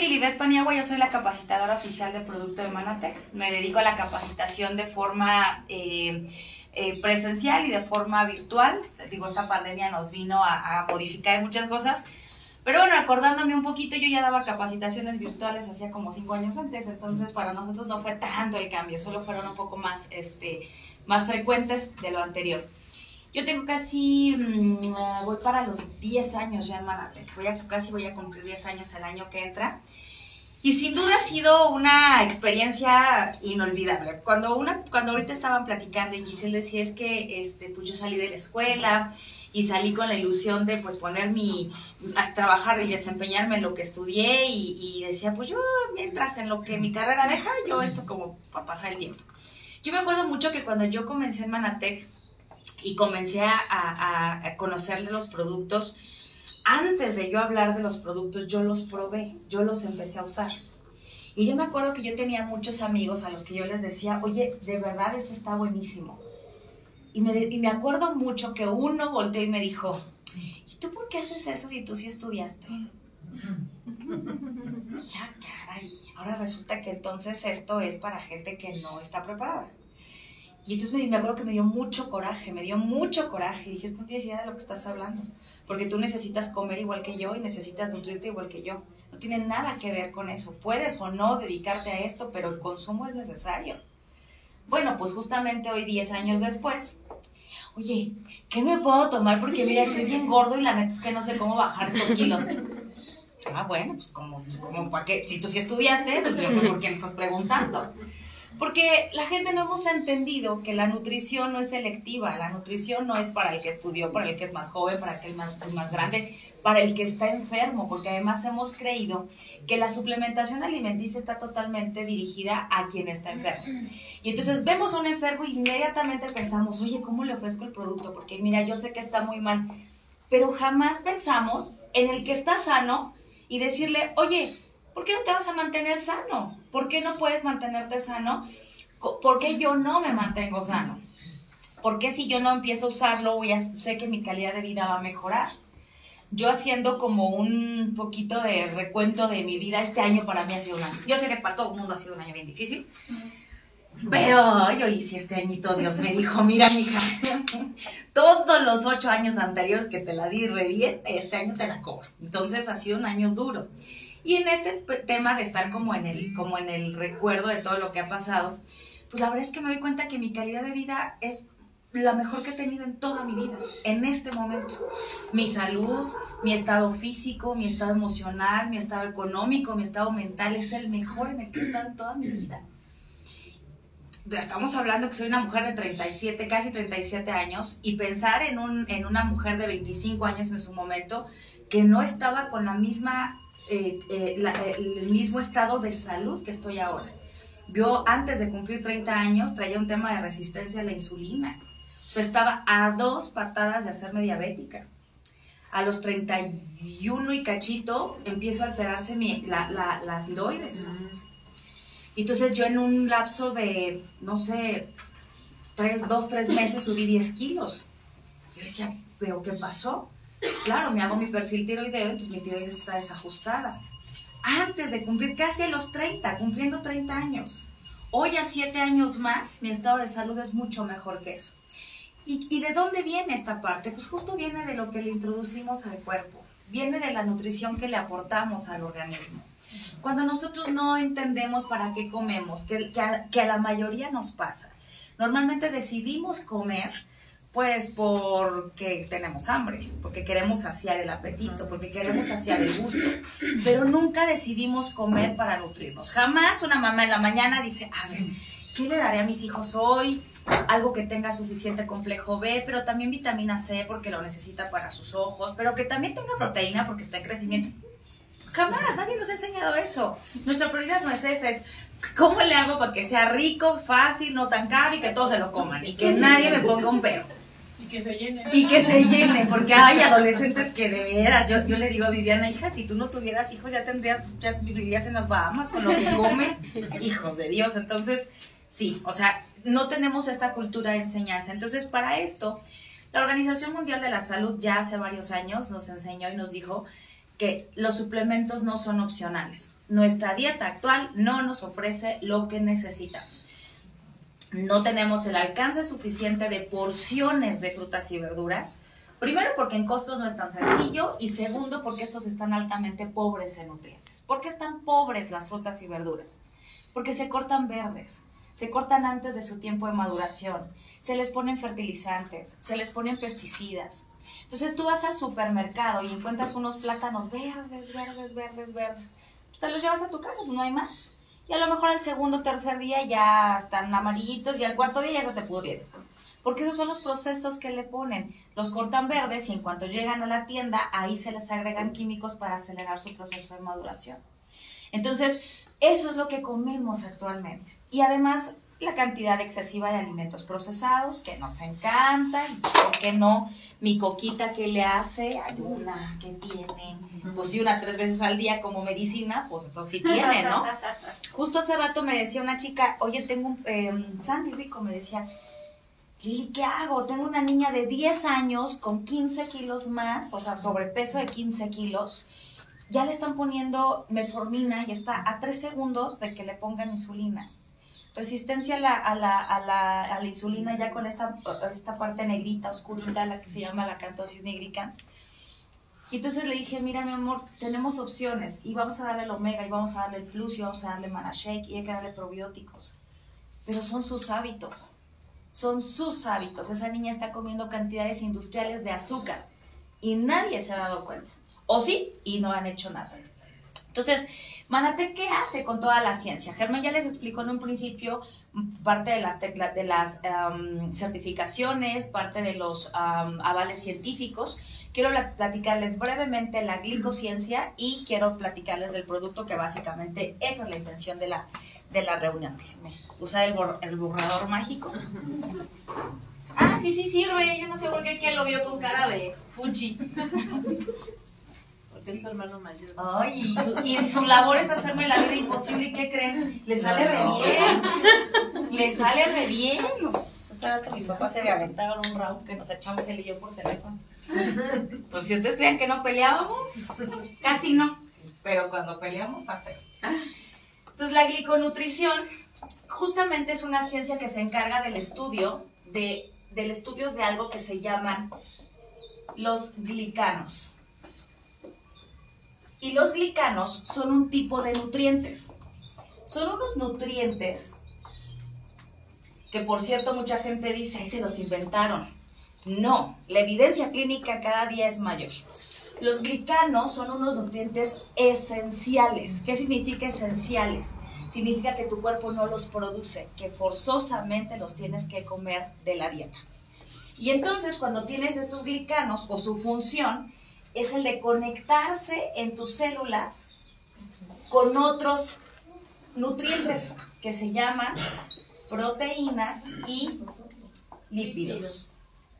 Lilibet Paniagua, yo soy la capacitadora oficial de producto de Manatec. Me dedico a la capacitación de forma presencial y de forma virtual. Digo, esta pandemia nos vino a modificar muchas cosas. Pero bueno, acordándome un poquito, yo ya daba capacitaciones virtuales hacía como 5 años antes, entonces para nosotros no fue tanto el cambio, solo fueron un poco más, más frecuentes de lo anterior. Yo tengo casi, voy para los 10 años ya en Manatec, casi voy a cumplir 10 años el año que entra. Y sin duda ha sido una experiencia inolvidable. Cuando ahorita estaban platicando y Giselle decía, es que pues yo salí de la escuela y salí con la ilusión de pues a trabajar y desempeñarme en lo que estudié y decía, pues yo mientras en lo que mi carrera deja, yo esto como para pasar el tiempo. Yo me acuerdo mucho que cuando yo comencé en Manatec y comencé a conocerle los productos, antes de yo hablar de los productos, yo los probé, yo los empecé a usar. Y yo me acuerdo que yo tenía muchos amigos a los que yo les decía, oye, de verdad este está buenísimo. Y me acuerdo mucho que uno volteó y me dijo, ¿y tú por qué haces eso si tú sí estudiaste? Ya, caray, ahora resulta que entonces esto es para gente que no está preparada. Y entonces me acuerdo que me dio mucho coraje. Y dije, no tienes idea de lo que estás hablando. Porque tú necesitas comer igual que yo y necesitas nutrirte igual que yo. No tiene nada que ver con eso. Puedes o no dedicarte a esto, pero el consumo es necesario. Bueno, pues justamente hoy, 10 años después, oye, ¿qué me puedo tomar? Porque mira, estoy bien gordo y la neta es que no sé cómo bajar estos kilos. Ah, bueno, pues como para qué. Si tú sí estudiaste, pues yo sé por qué le estás preguntando. Porque la gente no hemos entendido que la nutrición no es selectiva, la nutrición no es para el que estudió, para el que es más joven, para el que es más grande, para el que está enfermo, porque además hemos creído que la suplementación alimenticia está totalmente dirigida a quien está enfermo. Y entonces vemos a un enfermo y inmediatamente pensamos, oye, ¿cómo le ofrezco el producto? Porque mira, yo sé que está muy mal, pero jamás pensamos en el que está sano y decirle, oye, ¿por qué no te vas a mantener sano? ¿Por qué no puedes mantenerte sano? ¿Por qué yo no me mantengo sano? ¿Por qué si yo no empiezo a usarlo, sé que mi calidad de vida va a mejorar? Yo haciendo como un poquito de recuento de mi vida, este año para mí ha sido un año. Yo sé que para todo el mundo ha sido un año bien difícil, pero yo hice este añito, Dios me dijo, mira, mija, todos los 8 años anteriores que te la di re bien, este año te la cobro. Entonces ha sido un año duro. Y en este tema de estar como en el recuerdo de todo lo que ha pasado, pues la verdad es que me doy cuenta que mi calidad de vida es la mejor que he tenido en toda mi vida, en este momento. Mi salud, mi estado físico, mi estado emocional, mi estado económico, mi estado mental es el mejor en el que he estado en toda mi vida. Estamos hablando que soy una mujer de 37, casi 37 años, y pensar en una mujer de 25 años en su momento que no estaba con la misma... el mismo estado de salud que estoy ahora. Yo antes de cumplir 30 años traía un tema de resistencia a la insulina. O sea, estaba a 2 patadas de hacerme diabética. A los 31 y cachito empiezo a alterarse la tiroides. Entonces yo en un lapso de, no sé, 2-3 meses subí 10 kilos. Yo decía, ¿pero qué pasó? Claro, me hago mi perfil tiroideo, entonces mi tiroides está desajustada. Antes de cumplir casi a los 30, cumpliendo 30 años. Hoy a 7 años más, mi estado de salud es mucho mejor que eso. ¿Y de dónde viene esta parte? Pues justo viene de lo que le introducimos al cuerpo. Viene de la nutrición que le aportamos al organismo. Cuando nosotros no entendemos para qué comemos, que a la mayoría nos pasa, normalmente decidimos comer pues porque tenemos hambre, porque queremos saciar el apetito, porque queremos saciar el gusto, pero nunca decidimos comer para nutrirnos. Jamás una mamá en la mañana dice, a ver, ¿qué le daré a mis hijos hoy? Algo que tenga suficiente complejo B, pero también vitamina C porque lo necesita para sus ojos, pero que también tenga proteína porque está en crecimiento. Jamás, nadie nos ha enseñado eso. Nuestra prioridad no es esa, es cómo le hago para que sea rico, fácil, no tan caro y que todos se lo coman y que nadie me ponga un pero. Y que se llene. Y que se llene, porque hay adolescentes que de veras, yo le digo a Viviana, hija, si tú no tuvieras hijos ya vivirías en las Bahamas con lo que comen, hijos de Dios. Entonces, sí, o sea, no tenemos esta cultura de enseñanza. Entonces, para esto, la Organización Mundial de la Salud ya hace varios años nos enseñó y nos dijo que los suplementos no son opcionales. Nuestra dieta actual no nos ofrece lo que necesitamos. No tenemos el alcance suficiente de porciones de frutas y verduras. Primero, porque en costos no es tan sencillo, y segundo, porque estos están altamente pobres en nutrientes. ¿Por qué están pobres las frutas y verduras? Porque se cortan verdes, se cortan antes de su tiempo de maduración, se les ponen fertilizantes, se les ponen pesticidas. Entonces tú vas al supermercado y encuentras unos plátanos verdes. Tú te los llevas a tu casa, pues no hay más. Y a lo mejor al segundo o tercer día ya están amarillitos y al cuarto día ya se te pudrieron. Porque esos son los procesos que le ponen. Los cortan verdes y en cuanto llegan a la tienda, ahí se les agregan químicos para acelerar su proceso de maduración. Entonces, eso es lo que comemos actualmente. Y además, la cantidad excesiva de alimentos procesados que nos encantan. ¿Por qué no? Mi coquita que le hace, hay una que tiene, pues sí, 3 veces al día como medicina, pues entonces sí tiene, ¿no? Justo hace rato me decía una chica, oye, tengo un Sandy Rico, me decía, Lili, ¿qué hago? Tengo una niña de 10 años con 15 kilos más, o sea, sobrepeso de 15 kilos. Ya le están poniendo metformina y está a 3 segundos de que le pongan insulina. Resistencia a la insulina ya con esta parte negrita, oscurita, la que se llama la acanthosis nigricans. Y entonces le dije, mira mi amor, tenemos opciones y vamos a darle el omega y vamos a darle el plus y vamos a darle manashake y hay que darle probióticos. Pero son sus hábitos. Son sus hábitos. Esa niña está comiendo cantidades industriales de azúcar y nadie se ha dado cuenta. O sí, y no han hecho nada. Entonces, Manatec, ¿qué hace con toda la ciencia? Germán ya les explicó en un principio parte de las certificaciones, parte de los avales científicos. Quiero platicarles brevemente la glicociencia y quiero platicarles del producto, que básicamente esa es la intención de la reunión. Déjenme usar el borrador mágico. Ah, sí sirve. Yo no sé por qué quién lo vio con cara de fuchi. Porque es tu hermano mayor. Ay, y su labor es hacerme la vida imposible. ¿Y qué creen? Le sale re bien. Le sale re bien. Hace rato mis papás se aventaron un round que nos echamos él y yo por teléfono. Por si ustedes creen que no peleábamos, casi no. Pero cuando peleamos está feo. Entonces la gliconutrición justamente es una ciencia que se encarga del estudio de algo que se llaman los glicanos. Y los glicanos son un tipo de nutrientes. Son unos nutrientes que, por cierto, mucha gente dice, ay, se los inventaron. No, la evidencia clínica cada día es mayor. Los glicanos son unos nutrientes esenciales. ¿Qué significa esenciales? Significa que tu cuerpo no los produce, que forzosamente los tienes que comer de la dieta. Y entonces, cuando tienes estos glicanos, o su función, es el de conectarse en tus células con otros nutrientes que se llaman proteínas y lípidos.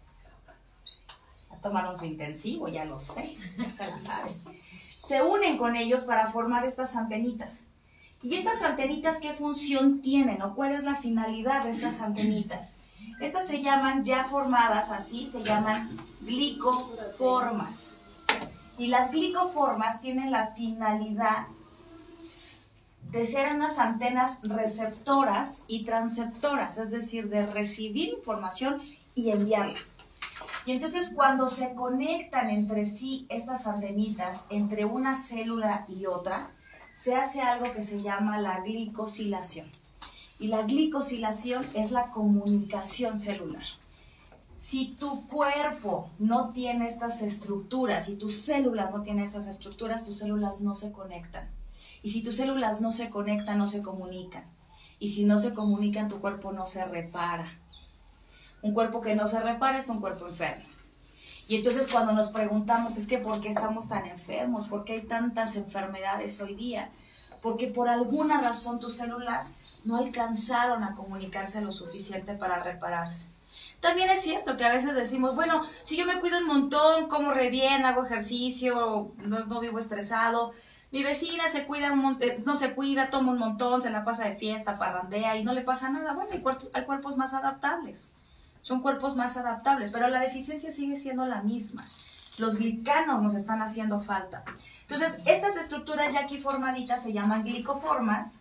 Ya tomaron su intensivo, ya lo sé, ya se la saben. Se unen con ellos para formar estas antenitas. ¿Y estas antenitas qué función tienen o cuál es la finalidad de estas antenitas? Estas se llaman, ya formadas así, se llaman glicoformas. Y las glicoformas tienen la finalidad de ser unas antenas receptoras y transceptoras, es decir, de recibir información y enviarla. Y entonces cuando se conectan entre sí estas antenitas, entre una célula y otra, se hace algo que se llama la glicosilación. Y la glicosilación es la comunicación celular. Si tu cuerpo no tiene estas estructuras, si tus células no tienen esas estructuras, tus células no se conectan. Y si tus células no se conectan, no se comunican. Y si no se comunican, tu cuerpo no se repara. Un cuerpo que no se repara es un cuerpo enfermo. Y entonces cuando nos preguntamos, es que ¿por qué estamos tan enfermos? ¿Por qué hay tantas enfermedades hoy día? Porque por alguna razón tus células no alcanzaron a comunicarse lo suficiente para repararse. También es cierto que a veces decimos, bueno, si yo me cuido un montón, como re bien, hago ejercicio, no vivo estresado, mi vecina se cuida no se cuida, toma un montón, se la pasa de fiesta, parrandea y no le pasa nada. Bueno, hay cuerpos más adaptables, son cuerpos más adaptables, pero la deficiencia sigue siendo la misma. Los glicanos nos están haciendo falta. Entonces, estas estructuras ya aquí formaditas se llaman glicoformas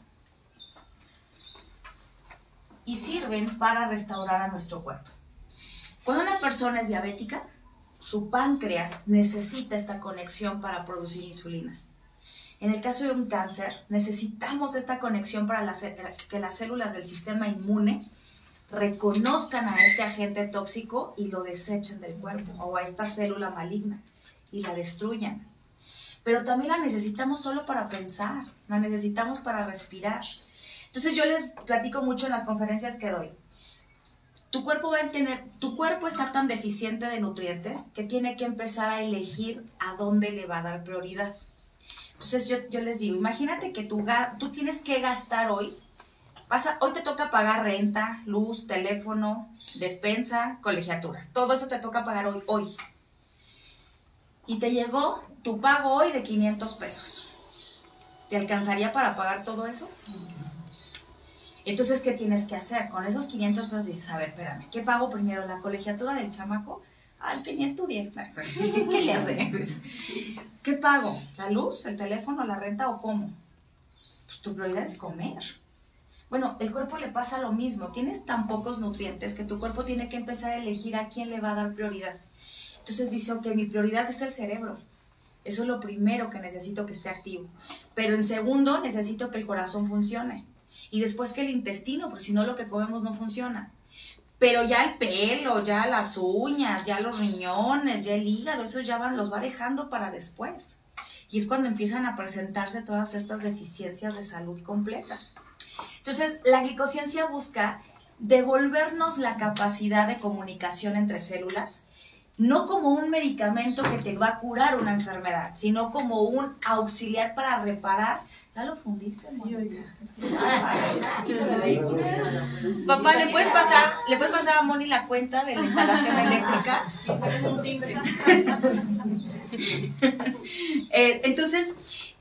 y sirven para restaurar a nuestro cuerpo. Cuando una persona es diabética, su páncreas necesita esta conexión para producir insulina. En el caso de un cáncer, necesitamos esta conexión para que las células del sistema inmune reconozcan a este agente tóxico y lo desechen del cuerpo, o a esta célula maligna, y la destruyan. Pero también la necesitamos solo para pensar, la necesitamos para respirar. Entonces yo les platico mucho en las conferencias que doy. Tu cuerpo está tan deficiente de nutrientes que tiene que empezar a elegir a dónde le va a dar prioridad. Entonces yo les digo, imagínate que tú tienes que gastar hoy. Hoy te toca pagar renta, luz, teléfono, despensa, colegiaturas. Todo eso te toca pagar hoy. Y te llegó tu pago hoy de 500 pesos. ¿Te alcanzaría para pagar todo eso? Entonces, ¿qué tienes que hacer? Con esos 500 pesos dices, a ver, espérame, ¿qué pago primero? ¿La colegiatura del chamaco? Ah, el que ni estudie. ¿Qué le hace? ¿Qué pago? ¿La luz, el teléfono, la renta o cómo? Pues tu prioridad es comer. Bueno, el cuerpo le pasa lo mismo. Tienes tan pocos nutrientes que tu cuerpo tiene que empezar a elegir a quién le va a dar prioridad. Entonces dice, ok, mi prioridad es el cerebro. Eso es lo primero que necesito que esté activo. Pero en segundo, necesito que el corazón funcione. Y después que el intestino, porque si no lo que comemos no funciona. Pero ya el pelo, ya las uñas, ya los riñones, ya el hígado, eso ya los va dejando para después. Y es cuando empiezan a presentarse todas estas deficiencias de salud completas. Entonces, la glicociencia busca devolvernos la capacidad de comunicación entre células, no como un medicamento que te va a curar una enfermedad, sino como un auxiliar para reparar. ¿Ya lo fundiste, Mónica? Papá, ¿le puedes pasar a Moni la cuenta de la instalación eléctrica? Es un timbre. Entonces,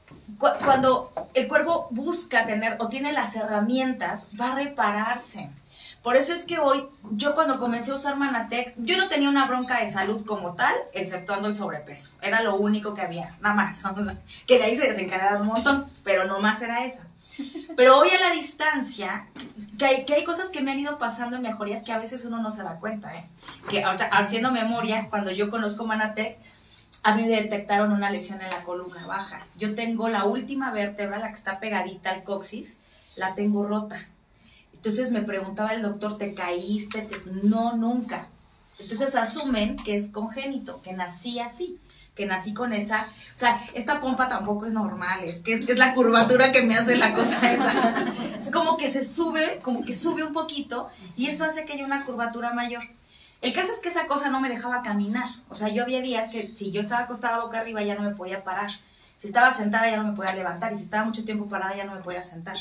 cuando el cuerpo busca tener o tiene las herramientas, va a repararse. Por eso es que hoy, yo cuando comencé a usar Manatec, yo no tenía una bronca de salud como tal, exceptuando el sobrepeso. Era lo único que había, nada más. Que de ahí se desencadenaba un montón, pero no más era esa. Pero hoy a la distancia, que hay cosas que me han ido pasando en mejorías que a veces uno no se da cuenta, Que ahorita, haciendo memoria, cuando yo conozco Manatec, a mí me detectaron una lesión en la columna baja. Yo tengo la última vértebra, la que está pegadita al coxis, la tengo rota. Entonces me preguntaba el doctor, ¿te caíste? No, nunca. Entonces asumen que es congénito, que nací así, que nací con esa... O sea, esta pompa tampoco es normal, es la curvatura que me hace la cosa esa. Es como que sube un poquito y eso hace que haya una curvatura mayor. El caso es que esa cosa no me dejaba caminar. O sea, yo había días que si yo estaba acostada boca arriba ya no me podía parar. Si estaba sentada ya no me podía levantar y si estaba mucho tiempo parada ya no me podía sentar.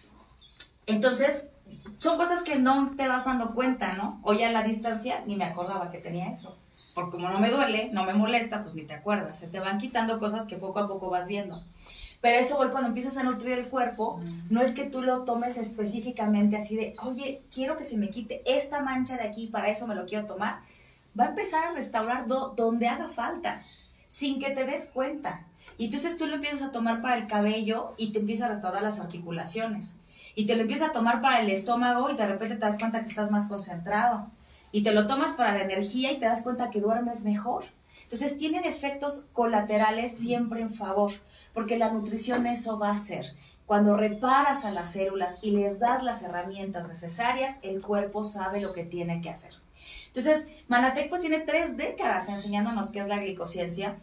Entonces, son cosas que no te vas dando cuenta, ¿no? Hoy a la distancia ni me acordaba que tenía eso. Porque como no me duele, no me molesta, pues ni te acuerdas. Se te van quitando cosas que poco a poco vas viendo. Pero eso hoy cuando empiezas a nutrir el cuerpo, no es que tú lo tomes específicamente así de, oye, quiero que se me quite esta mancha de aquí, para eso me lo quiero tomar. Va a empezar a restaurar donde haga falta, sin que te des cuenta. Y entonces tú lo empiezas a tomar para el cabello y te empieza a restaurar las articulaciones. Y te lo empiezas a tomar para el estómago y de repente te das cuenta que estás más concentrado. Y te lo tomas para la energía y te das cuenta que duermes mejor. Entonces tienen efectos colaterales siempre en favor, porque la nutrición eso va a hacer. Cuando reparas a las células y les das las herramientas necesarias, el cuerpo sabe lo que tiene que hacer. Entonces, Manatec pues tiene 3 décadas enseñándonos qué es la glicociencia.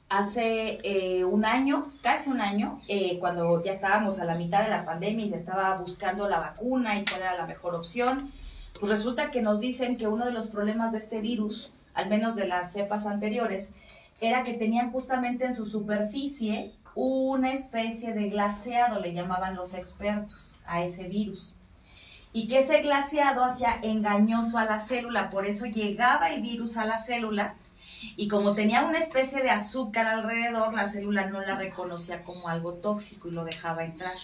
Hace un año, casi un año, cuando ya estábamos a la mitad de la pandemia y se estaba buscando la vacuna y cuál era la mejor opción, pues resulta que nos dicen que uno de los problemas de este virus, al menos de las cepas anteriores, era que tenían justamente en su superficie una especie de glaseado, le llamaban los expertos, a ese virus. Y que ese glaseado hacía engañoso a la célula, por eso llegaba el virus a la célula, y como tenía una especie de azúcar alrededor, la célula no la reconocía como algo tóxico y lo dejaba entrar.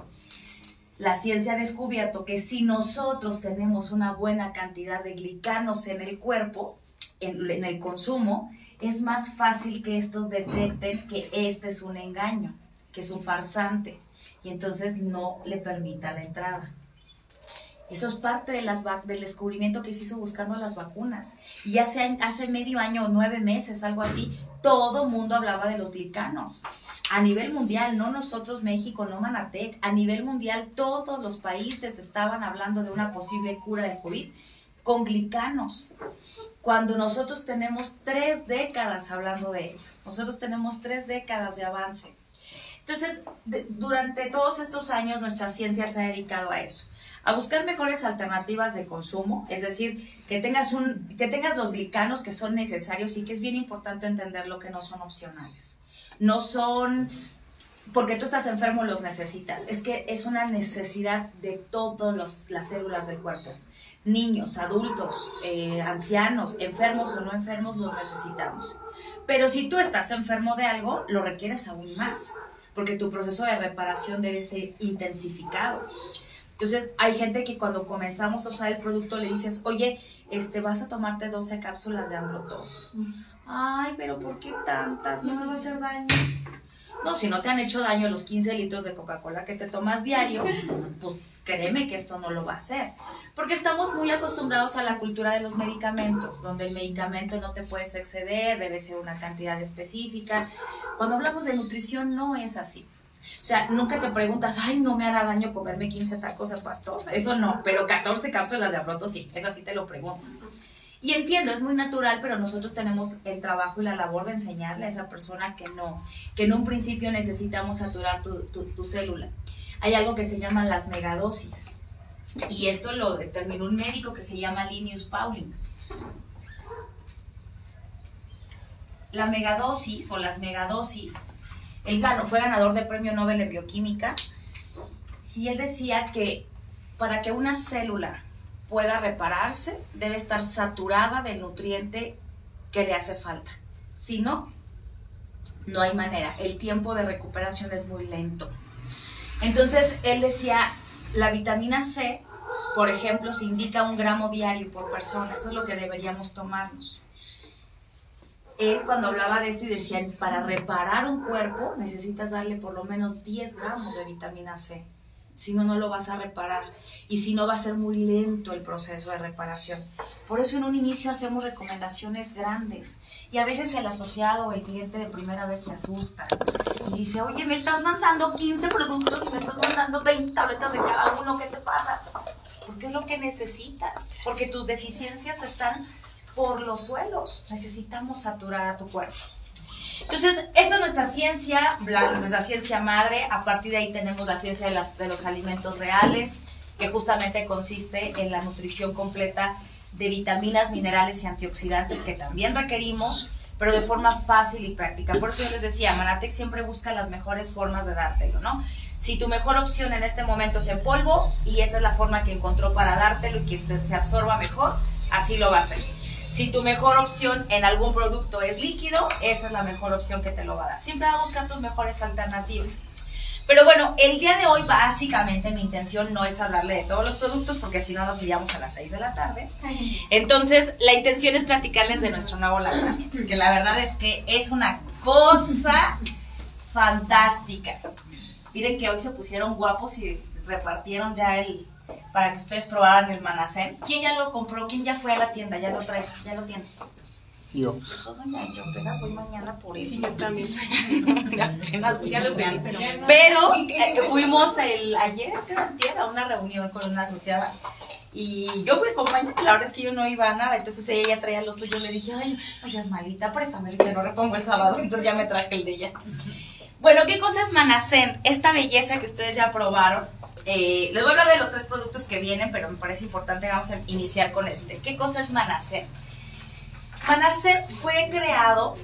La ciencia ha descubierto que si nosotros tenemos una buena cantidad de glicanos en el cuerpo, en el consumo, es más fácil que estos detecten que este es un engaño, que es un farsante, y entonces no le permita la entrada. Eso es parte de del descubrimiento que se hizo buscando las vacunas. Y hace medio año o 9 meses, algo así, todo mundo hablaba de los glicanos. A nivel mundial, no nosotros, México, no Manatec, a nivel mundial todos los países estaban hablando de una posible cura del COVID con glicanos. Cuando nosotros tenemos 3 décadas hablando de ellos, nosotros tenemos 3 décadas de avance. Entonces, durante todos estos años nuestra ciencia se ha dedicado a eso, a buscar mejores alternativas de consumo, es decir, que tengas los glicanos que son necesarios y que es bien importante entenderlo, que no son opcionales. No son porque tú estás enfermo los necesitas, es que es una necesidad de todas las células del cuerpo. Niños, adultos, ancianos, enfermos o no enfermos, los necesitamos. Pero si tú estás enfermo de algo, lo requieres aún más, porque tu proceso de reparación debe ser intensificado. Entonces, hay gente que cuando comenzamos a usar el producto le dices, oye, vas a tomarte 12 cápsulas de Ambrotos. Ay, pero ¿por qué tantas? ¿No me va a hacer daño? No, si no te han hecho daño los 15 litros de Coca-Cola que te tomas diario, pues créeme que esto no lo va a hacer. Porque estamos muy acostumbrados a la cultura de los medicamentos, donde el medicamento no te puedes exceder, debe ser una cantidad específica. Cuando hablamos de nutrición no es así. O sea, nunca te preguntas, ay, no me hará daño comerme 15 tacos al pastor. Eso no, pero 14 cápsulas de Ambrotos sí, es así te lo preguntas. Y entiendo, es muy natural, pero nosotros tenemos el trabajo y la labor de enseñarle a esa persona que en un principio necesitamos saturar tu célula. Hay algo que se llama las megadosis, y esto lo determinó un médico que se llama Linus Pauling. La megadosis o las megadosis, él fue ganador de premio Nobel en bioquímica, y él decía que para que una célula pueda repararse, debe estar saturada del nutriente que le hace falta. Si no, no hay manera. El tiempo de recuperación es muy lento. Entonces, él decía, la vitamina C, por ejemplo, se indica 1 gramo diario por persona. Eso es lo que deberíamos tomarnos. Él cuando hablaba de esto y decía, para reparar un cuerpo necesitas darle por lo menos 10 gramos de vitamina C. Si no, no lo vas a reparar. Y si no, va a ser muy lento el proceso de reparación. Por eso en un inicio hacemos recomendaciones grandes. Y a veces el asociado o el cliente de primera vez se asusta. Y dice, oye, me estás mandando 15 productos y me estás mandando 20 tabletas de cada uno. ¿Qué te pasa? Porque es lo que necesitas. Porque tus deficiencias están por los suelos. Necesitamos saturar a tu cuerpo. Entonces, esto es nuestra ciencia madre. A partir de ahí tenemos la ciencia de los alimentos reales, que justamente consiste en la nutrición completa de vitaminas, minerales y antioxidantes que también requerimos, pero de forma fácil y práctica. Por eso yo les decía, Manatec siempre busca las mejores formas de dártelo, ¿no? Si tu mejor opción en este momento es en polvo, y esa es la forma que encontró para dártelo y que se absorba mejor, así lo va a hacer. Si tu mejor opción en algún producto es líquido, esa es la mejor opción que te lo va a dar. Siempre va a buscar tus mejores alternativas. Pero bueno, el día de hoy básicamente mi intención no es hablarle de todos los productos, porque si no nos iríamos a las 6 de la tarde. Entonces, la intención es platicarles de nuestro nuevo lanzamiento, que la verdad es que es una cosa fantástica. Miren que hoy se pusieron guapos y repartieron ya para que ustedes probaran el Manacén. ¿Quién ya lo compró? ¿Quién ya fue a la tienda? ¿Ya lo trae? ¿Ya lo tienes? Yo. Yo apenas voy mañana por él. Sí, yo también. Apenas voy, ya lo pedí, pero fuimos ayer, creo, a una reunión con una asociada. Y yo fui acompañante, la verdad es que yo no iba a nada, entonces ella ya traía lo suyo. Le dije, ay, no seas malita, préstame el que no repongo el sábado. Entonces ya me traje el de ella. Bueno, ¿qué cosa es Manacén? Esta belleza que ustedes ya probaron. Les voy a hablar de los 3 productos que vienen, pero me parece importante, vamos a iniciar con este. ¿Qué cosa es Manacén? Manacén fue creado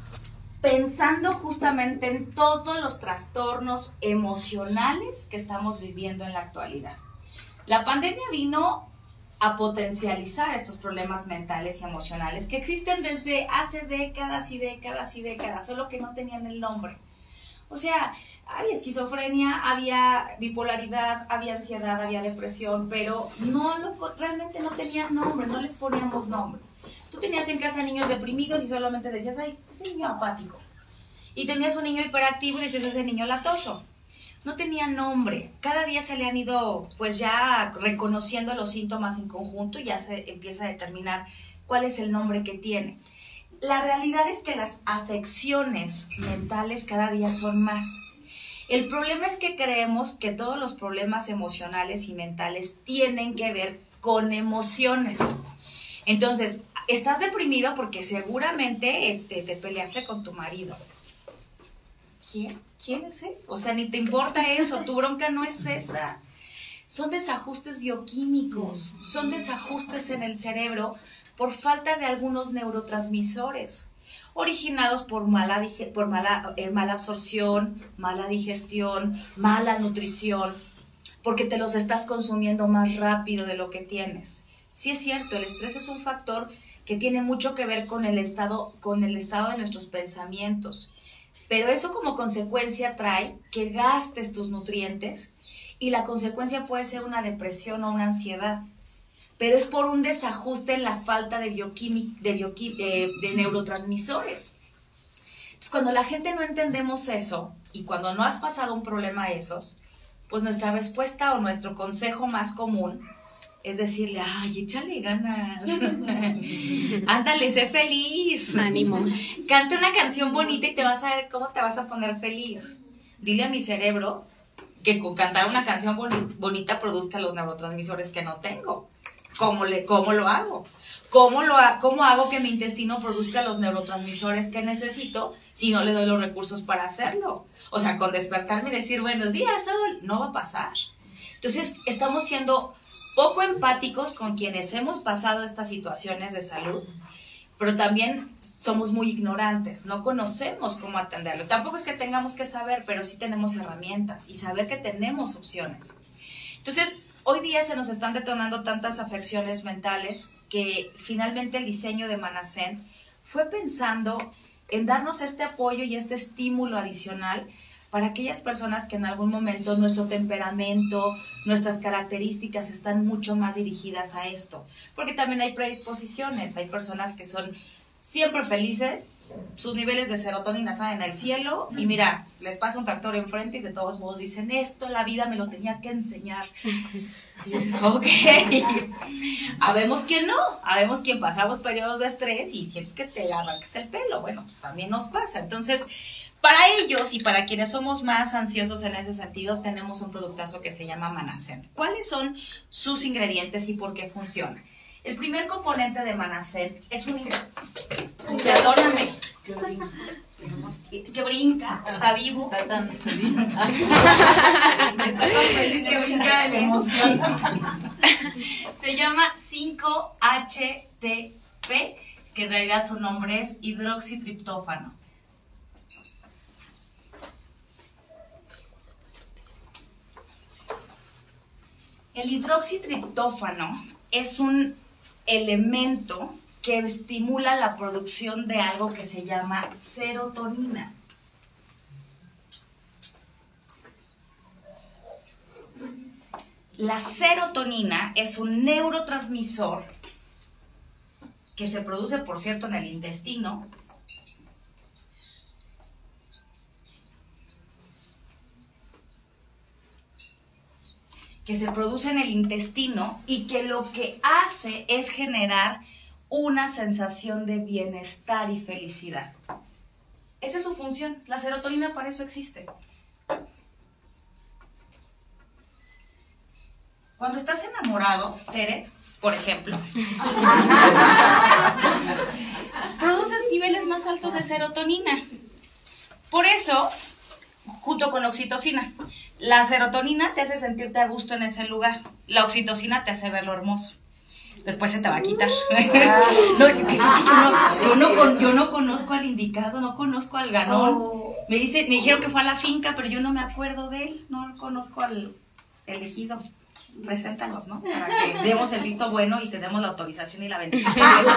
pensando justamente en todos los trastornos emocionales que estamos viviendo en la actualidad. La pandemia vino a potencializar estos problemas mentales y emocionales que existen desde hace décadas y décadas y décadas, solo que no tenían el nombre. O sea, había esquizofrenia, había bipolaridad, había ansiedad, había depresión, pero realmente no tenían nombre, no les poníamos nombre. Tú tenías en casa niños deprimidos y solamente decías, ay, ese niño apático. Y tenías un niño hiperactivo y decías, ese niño latoso. No tenía nombre. Cada día se le han ido, pues ya reconociendo los síntomas en conjunto y ya se empieza a determinar cuál es el nombre que tiene. La realidad es que las afecciones mentales cada día son más. El problema es que creemos que todos los problemas emocionales y mentales tienen que ver con emociones. Entonces, estás deprimido porque seguramente te peleaste con tu marido. ¿Quién es él? O sea, ni te importa eso, tu bronca no es esa. Son desajustes bioquímicos, son desajustes en el cerebro por falta de algunos neurotransmisores, originados por mala absorción, mala digestión, mala nutrición, porque te los estás consumiendo más rápido de lo que tienes. Sí es cierto, el estrés es un factor que tiene mucho que ver con el estado de nuestros pensamientos, pero eso como consecuencia trae que gastes tus nutrientes y la consecuencia puede ser una depresión o una ansiedad. Pero es por un desajuste en la falta de neurotransmisores. Entonces, cuando la gente no entendemos eso y cuando no has pasado un problema de esos, pues nuestra respuesta o nuestro consejo más común es decirle, ay, échale ganas, ándale, sé feliz. Ánimo. Canta una canción bonita y te vas a ver cómo te vas a poner feliz. Dile a mi cerebro que con cantar una canción bonita produzca los neurotransmisores que no tengo. ¿Cómo lo hago? ¿Cómo hago que mi intestino produzca los neurotransmisores que necesito si no le doy los recursos para hacerlo? O sea, con despertarme y decir, buenos días, Sol, no va a pasar. Entonces, estamos siendo poco empáticos con quienes hemos pasado estas situaciones de salud, pero también somos muy ignorantes, no conocemos cómo atenderlo. Tampoco es que tengamos que saber, pero sí tenemos herramientas y saber que tenemos opciones. Entonces, hoy día se nos están detonando tantas afecciones mentales que finalmente el diseño de Manascent fue pensando en darnos este apoyo y este estímulo adicional para aquellas personas que en algún momento nuestro temperamento, nuestras características están mucho más dirigidas a esto. Porque también hay predisposiciones, hay personas que son siempre felices, sus niveles de serotonina están en el cielo y mira, les pasa un tractor enfrente y de todos modos dicen, esto la vida me lo tenía que enseñar. Y dicen, ok, habemos quien no, habemos quien pasamos periodos de estrés y sientes que te arranques el pelo, bueno, también nos pasa. Entonces, para ellos y para quienes somos más ansiosos en ese sentido, tenemos un productazo que se llama Manascent. ¿Cuáles son sus ingredientes y por qué funciona? El primer componente de Manascent es un perdóname. Es que brinca, está vivo. Está tan feliz. Está tan feliz que brinca de la emoción. Se llama 5-HTP, que en realidad su nombre es hidroxitriptófano. El hidroxitriptófano es un elemento que estimula la producción de algo que se llama serotonina. La serotonina es un neurotransmisor que se produce, por cierto, en el intestino, y que lo que hace es generar una sensación de bienestar y felicidad. Esa es su función. La serotonina para eso existe. Cuando estás enamorado, Tere, por ejemplo, produces niveles más altos de serotonina. Por eso, junto con la oxitocina, la serotonina te hace sentirte a gusto en ese lugar. La oxitocina te hace verlo hermoso. Después se te va a quitar. Yo no conozco al indicado, no conozco al ganón. Me dijeron que fue a la finca, pero yo no me acuerdo de él. No conozco al elegido. Preséntanos, ¿no? Para que demos el visto bueno y tenemos la autorización y la bendición.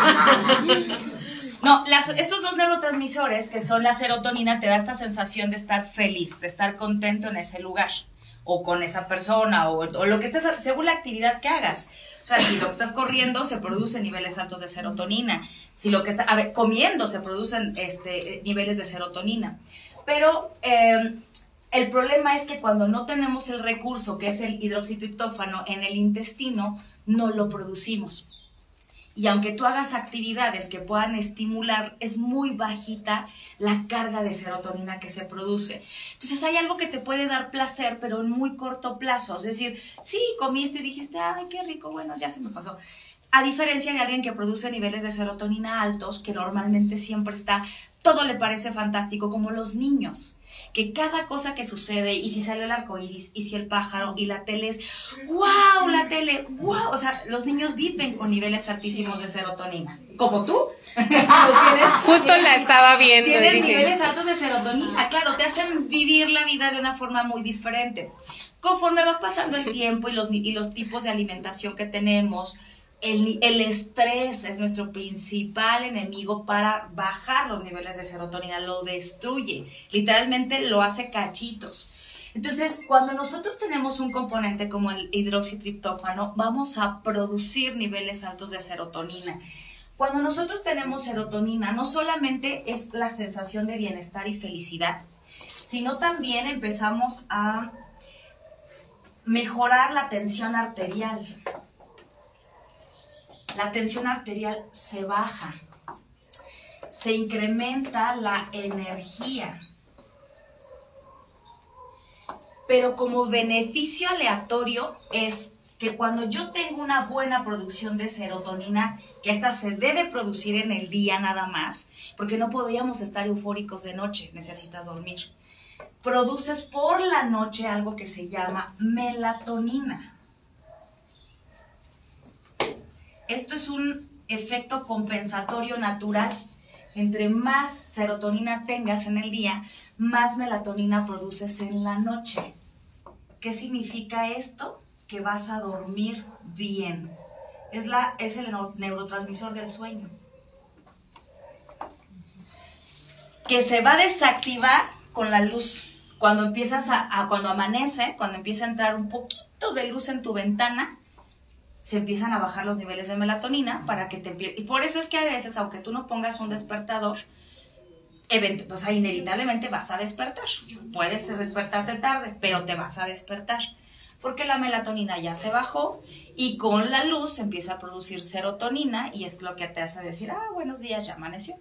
No, estos dos neurotransmisores, que son la serotonina, te da esta sensación de estar feliz, de estar contento en ese lugar. o con esa persona, o lo que estés, según la actividad que hagas. O sea, si lo que estás corriendo, se producen niveles altos de serotonina. Si lo que estás comiendo, se producen niveles de serotonina. Pero el problema es que cuando no tenemos el recurso, que es el hidroxitriptófano, en el intestino, no lo producimos. Y aunque tú hagas actividades que puedan estimular, es muy bajita la carga de serotonina que se produce. Entonces hay algo que te puede dar placer, pero en muy corto plazo. Es decir, sí, comiste y dijiste, ay, qué rico, bueno, ya se me pasó. A diferencia de alguien que produce niveles de serotonina altos, que normalmente siempre está, todo le parece fantástico, como los niños. Que cada cosa que sucede, y si salió el arcoíris, y si el pájaro, y la tele es, ¡wow! La tele, ¡wow! O sea, los niños viven con niveles altísimos de serotonina. Como tú. Justo la estaba viendo. Tienes niveles altos de serotonina, claro, te hacen vivir la vida de una forma muy diferente. Conforme va pasando el tiempo y los tipos de alimentación que tenemos, el estrés es nuestro principal enemigo para bajar los niveles de serotonina, lo destruye, literalmente lo hace cachitos. Entonces, cuando nosotros tenemos un componente como el hidroxitriptófano, vamos a producir niveles altos de serotonina. Cuando nosotros tenemos serotonina, no solamente es la sensación de bienestar y felicidad, sino también empezamos a mejorar la tensión arterial. La tensión arterial se baja, se incrementa la energía. Pero como beneficio aleatorio es que cuando yo tengo una buena producción de serotonina, que esta se debe producir en el día nada más, porque no podíamos estar eufóricos de noche, necesitas dormir. Produces por la noche algo que se llama melatonina. Esto es un efecto compensatorio natural. Entre más serotonina tengas en el día, más melatonina produces en la noche. ¿Qué significa esto? Que vas a dormir bien. Es el neurotransmisor del sueño. Que se va a desactivar con la luz. Cuando empiezas cuando amanece, cuando empieza a entrar un poquito de luz en tu ventana, se empiezan a bajar los niveles de melatonina para que te empieces. Y por eso es que a veces, aunque tú no pongas un despertador, inevitablemente vas a despertar. Puedes despertarte tarde, pero te vas a despertar. Porque la melatonina ya se bajó y con la luz se empieza a producir serotonina y es lo que te hace decir, buenos días, ya amaneció.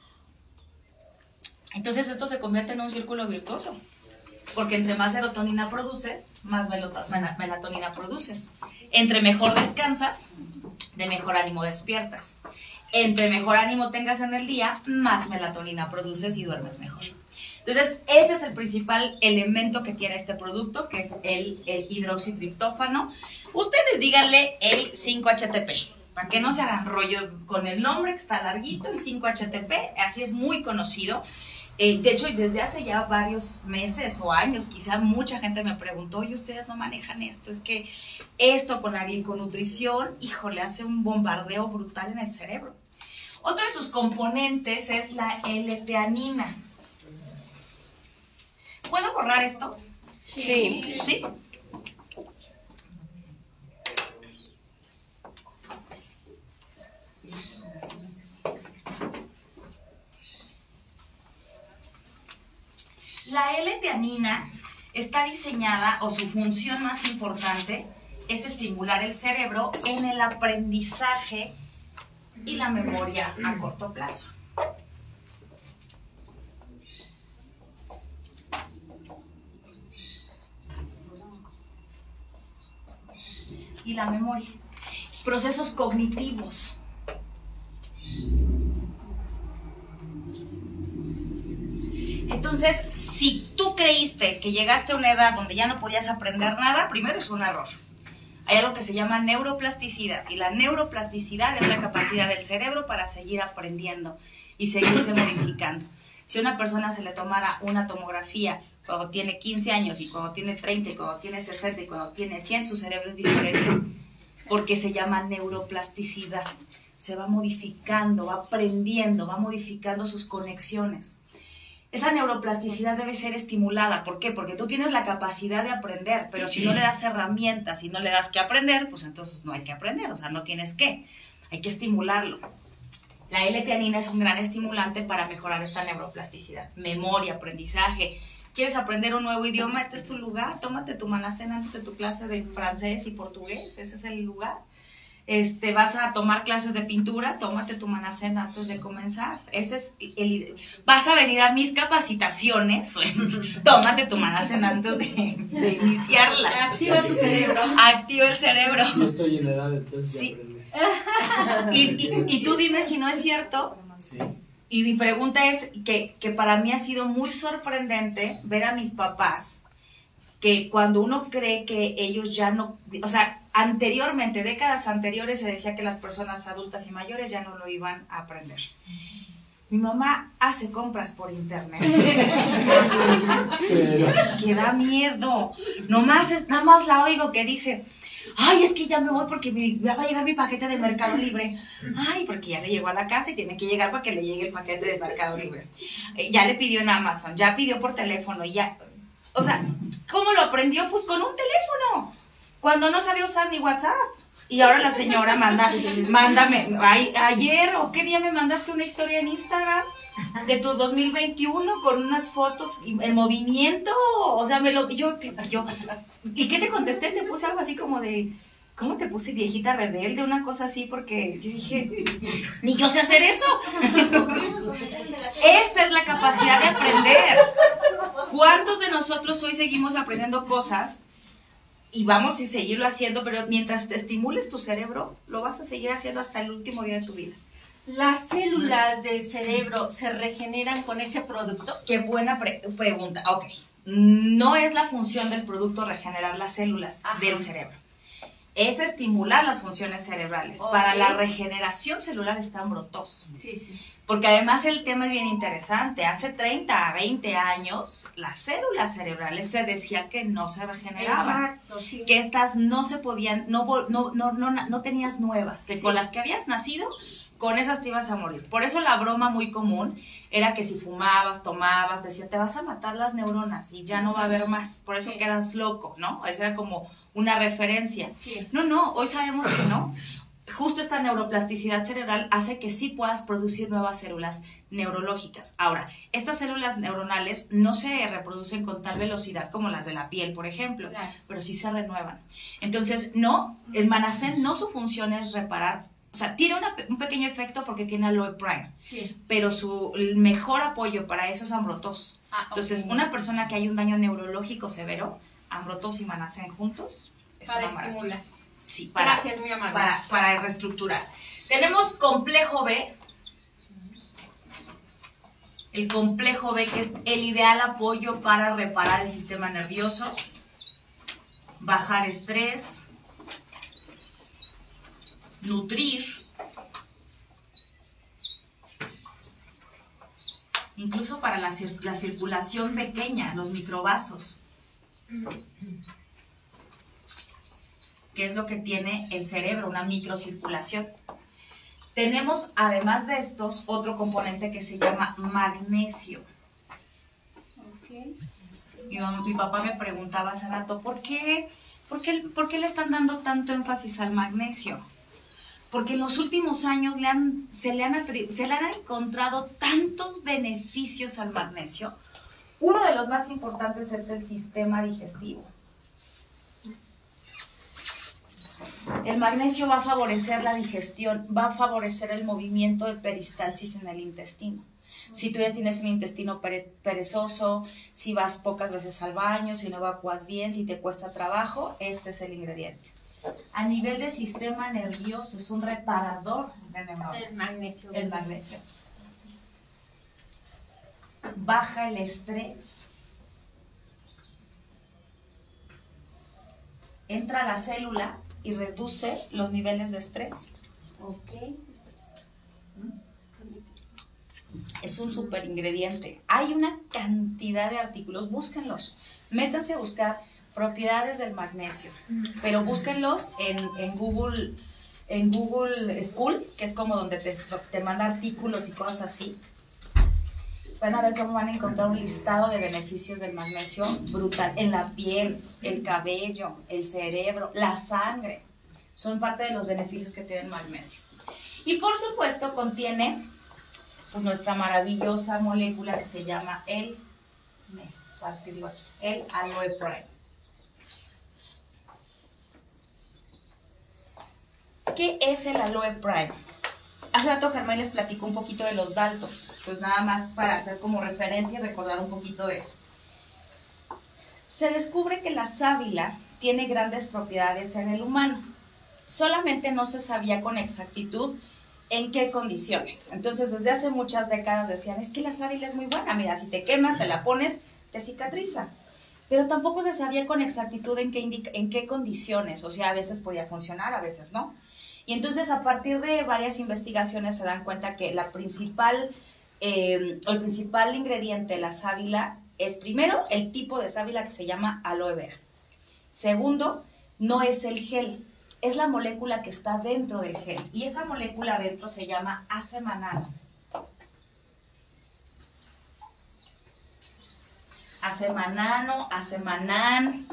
Entonces esto se convierte en un círculo virtuoso. Porque entre más serotonina produces, más melatonina produces. Entre mejor descansas, de mejor ánimo despiertas. Entre mejor ánimo tengas en el día, más melatonina produces y duermes mejor. Entonces, ese es el principal elemento que tiene este producto, que es el hidroxitriptófano. Ustedes díganle el 5-HTP, para que no se hagan rollo con el nombre, que está larguito, el 5-HTP, así es muy conocido. De hecho, desde hace ya varios meses o años, quizá mucha gente me preguntó, oye, ustedes no manejan esto, es que esto con la gliconutrición, híjole, hace un bombardeo brutal en el cerebro. Otro de sus componentes es la L-teanina. ¿Puedo borrar esto? Sí. ¿Sí? La L-teanina está diseñada, o su función más importante, es estimular el cerebro en el aprendizaje y la memoria a corto plazo. Y la memoria. Procesos cognitivos. Entonces, si tú creíste que llegaste a una edad donde ya no podías aprender nada, primero es un error. Hay algo que se llama neuroplasticidad, y la neuroplasticidad es la capacidad del cerebro para seguir aprendiendo y seguirse modificando. Si a una persona se le tomara una tomografía cuando tiene 15 años y cuando tiene 30 y cuando tiene 60 y cuando tiene 100, su cerebro es diferente, porque se llama neuroplasticidad. Se va modificando, va aprendiendo, va modificando sus conexiones. esa neuroplasticidad debe ser estimulada. ¿Por qué? Porque tú tienes la capacidad de aprender, pero si no le das herramientas, si no le das que aprender, pues entonces no hay que aprender, o sea, no tienes que, hay que estimularlo. La L-teanina es un gran estimulante para mejorar esta neuroplasticidad. Memoria, aprendizaje. ¿Quieres aprender un nuevo idioma? Este es tu lugar. Tómate tu manacén antes de tu clase de francés y portugués. Ese es el lugar. Vas a tomar clases de pintura, tómate tu manacén antes de comenzar. Ese es vas a venir a mis capacitaciones, tómate tu manacén antes de iniciarla. Activa tu cerebro. Activa el cerebro. Sí, estoy en edad entonces sí. de aprender. Y tú dime si no es cierto. Sí. Y mi pregunta es que para mí ha sido muy sorprendente ver a mis papás que cuando uno cree que ellos ya no, o sea, anteriormente, décadas anteriores se decía que las personas adultas y mayores ya no lo iban a aprender. Mi mamá hace compras por internet. Pero... que da miedo. Nada más la oigo que dice, ay, es que ya me voy porque ya va a llegar mi paquete de Mercado Libre. Ay, porque ya le llegó a la casa y tiene que llegar para que le llegue el paquete de Mercado Libre. Ya le pidió en Amazon, ya pidió por teléfono, ya... O sea, ¿cómo lo aprendió? Pues con un teléfono, cuando no sabía usar ni WhatsApp. Y ahora la señora mándame, ayer o qué día me mandaste una historia en Instagram de tu 2021 con unas fotos en movimiento, o sea, yo, ¿y qué te contesté? Te puse algo así como de, ¿cómo te puse? Viejita rebelde, una cosa así, porque yo dije, ni yo sé hacer eso. Esa es la capacidad de aprender. ¿Cuántos de nosotros hoy seguimos aprendiendo cosas y vamos a seguirlo haciendo, pero mientras te estimules tu cerebro, lo vas a seguir haciendo hasta el último día de tu vida? ¿Las células del cerebro se regeneran con ese producto? Qué buena pregunta. Ok. No es la función del producto regenerar las células del cerebro. Es estimular las funciones cerebrales. Okay. Para la regeneración celular está Ambrotos. Sí, sí. Porque además el tema es bien interesante. Hace 30 a 20 años, las células cerebrales se decía que no se regeneraban. Exacto, sí. Que estas no se podían, no tenías nuevas, que sí. Con las que habías nacido, con esas te ibas a morir. Por eso la broma muy común era que si fumabas, tomabas, decía, te vas a matar las neuronas y ya no va a haber más. Por eso quedas loco, ¿no? Esa era como una referencia. Sí. No, hoy sabemos que no. Justo esta neuroplasticidad cerebral hace que sí puedas producir nuevas células neurológicas. Ahora, estas células neuronales no se reproducen con tal velocidad como las de la piel, por ejemplo, claro. Pero sí se renuevan. Entonces, el manacén no su función es reparar, o sea, tiene un pequeño efecto porque tiene aloe prime, sí. Pero el mejor apoyo para eso es Ambrotos. Entonces, okay. Una persona que hay un daño neurológico severo, Ambrotos y manacén juntos, es para una maravilla. estimular. Sí, gracias, muy amable. Para reestructurar. Tenemos complejo B. El complejo B, que es el ideal apoyo para reparar el sistema nervioso, bajar estrés, nutrir, incluso para la circulación pequeña, los microvasos. Que es lo que tiene el cerebro, una microcirculación. Tenemos, además de estos, otro componente que se llama magnesio. Okay. Mi papá me preguntaba hace rato, ¿por qué le están dando tanto énfasis al magnesio? Porque en los últimos años se le han encontrado tantos beneficios al magnesio. Uno de los más importantes es el sistema digestivo. El magnesio va a favorecer la digestión, va a favorecer el movimiento de peristalsis en el intestino. Si tú ya tienes un intestino perezoso, si vas pocas veces al baño, si no evacuas bien, si te cuesta trabajo, este es el ingrediente. A nivel de sistema nervioso, es un reparador de neuronas. El magnesio. Baja el estrés. Entra a la célula y reduce los niveles de estrés. Okay. Es un super ingrediente. Hay una cantidad de artículos, búsquenlos. Métanse a buscar propiedades del magnesio, pero búsquenlos en Google School, que es como donde te manda artículos y cosas así. van a ver cómo van a encontrar un listado de beneficios del magnesio brutal. En la piel, el cabello, el cerebro, la sangre. Son parte de los beneficios que tiene el magnesio. Y por supuesto contiene pues nuestra maravillosa molécula que se llama el aloe prime. ¿Qué es el aloe prime? Hace rato Germán les platicó un poquito de los daltons, pues nada más para hacer como referencia y recordar un poquito de eso. Se descubre que la sábila tiene grandes propiedades en el humano. Solamente no se sabía con exactitud en qué condiciones. Entonces, desde hace muchas décadas decían, es que la sábila es muy buena, mira, si te quemas, te la pones, te cicatriza. Pero tampoco se sabía con exactitud en qué condiciones, o sea, a veces podía funcionar, a veces no. Y entonces, a partir de varias investigaciones se dan cuenta que el principal ingrediente de la sábila es, primero, el tipo de sábila que se llama aloe vera. Segundo, no es el gel, es la molécula que está dentro del gel. Y esa molécula dentro se llama acemanano. Acemanano, acemanán,